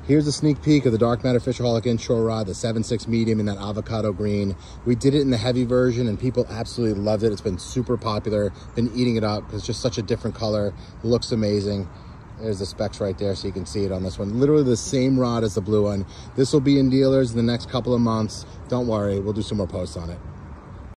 Here's a sneak peek of the Dark Matter Fishaholic Inshore rod, the 7.6 medium in that avocado green. We did it in the heavy version and people absolutely loved it. It's been super popular, been eating it up. It's just such a different color. It looks amazing. There's the specs right there so you can see it on this one. Literally the same rod as the blue one. This will be in dealers in the next couple of months. Don't worry, we'll do some more posts on it.